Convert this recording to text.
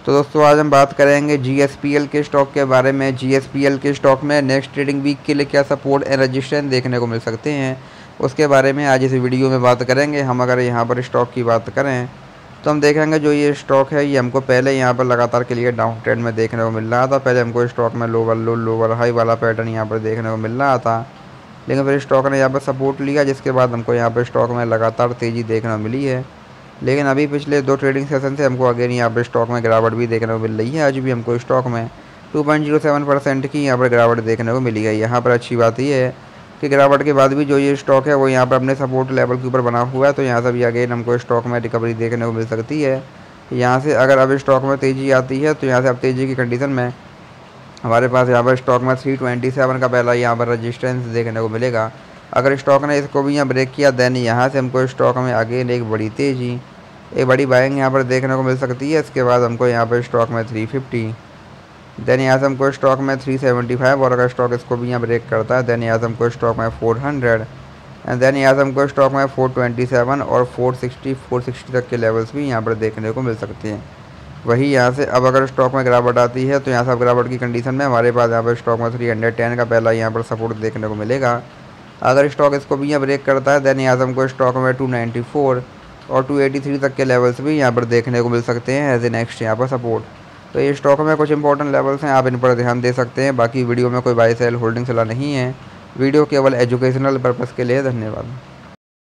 तो दोस्तों आज हम बात करेंगे GSPL के स्टॉक के बारे में। GSPL के स्टॉक में नेक्स्ट ट्रेडिंग वीक के लिए क्या सपोर्ट एंड रेजिस्टेंस देखने को मिल सकते हैं, उसके बारे में आज इस वीडियो में बात करेंगे। हम अगर यहाँ पर स्टॉक की बात करें तो हम देखेंगे जो ये स्टॉक है ये हमको पहले यहाँ पर लगातार के लिए डाउन ट्रेंड में देखने को मिल रहा था। पहले हमको स्टॉक में लोअर लो लोअर हाई वाला पैटर्न यहाँ पर देखने को मिल रहा था, लेकिन फिर स्टॉक ने यहाँ पर सपोर्ट लिया, जिसके बाद हमको यहाँ पर स्टॉक में लगातार तेज़ी देखने को मिली है। लेकिन अभी पिछले 2 ट्रेडिंग सेशन से हमको अगेन यहाँ पर स्टॉक में गिरावट भी देखने को मिल रही है। आज भी हमको स्टॉक में 2.07% की यहाँ पर गिरावट देखने को मिली है। यहाँ पर अच्छी बात ये है कि गिरावट के बाद भी जो ये स्टॉक है वो यहाँ पर अपने सपोर्ट लेवल के ऊपर बना हुआ है, तो यहाँ से भी अगेन हमको स्टॉक में रिकवरी देखने को मिल सकती है। यहाँ से अगर अब स्टॉक में तेज़ी आती है तो यहाँ से अब तेज़ी की कंडीशन में हमारे पास यहाँ पर स्टॉक में 327 का पहला यहाँ पर रजिस्टेंस देखने को मिलेगा। अगर स्टॉक ने इसको भी यहाँ ब्रेक किया देन यहाँ से हमको स्टॉक में अगेन एक बड़ी तेज़ी, एक बड़ी बाइंग यहाँ पर देखने को मिल सकती है। इसके बाद हमको यहाँ पर स्टॉक में 350, देन यहाँ से हमको स्टॉक में 375, और अगर स्टॉक इसको भी यहाँ ब्रेक करता है देन यहाँ से हमको स्टॉक में 400, एंड देन यहाँ से हमको स्टॉक में 427 और 460 तक के लेवल्स भी यहाँ पर देखने को मिल सकते हैं। वही यहाँ से अब अगर स्टॉक में गिरावट आती है तो यहाँ से अब गिरावट की कंडीशन में हमारे पास यहाँ पर स्टॉक में 310 का पहला यहाँ पर सपोर्ट देखने को मिलेगा। अगर स्टॉक इसको भी यहाँ ब्रेक करता है देन यहाँ से हमको स्टॉक में 294 और 283 तक के लेवल्स भी यहाँ पर देखने को मिल सकते हैं एज ए नेक्स्ट यहाँ पर सपोर्ट। तो ये स्टॉक में कुछ इंपॉर्टेंट लेवल्स हैं, आप इन पर ध्यान दे सकते हैं। बाकी वीडियो में कोई बाय सेल होल्डिंग सलाह नहीं है, वीडियो केवल एजुकेशनल पर्पज़ के लिए। धन्यवाद।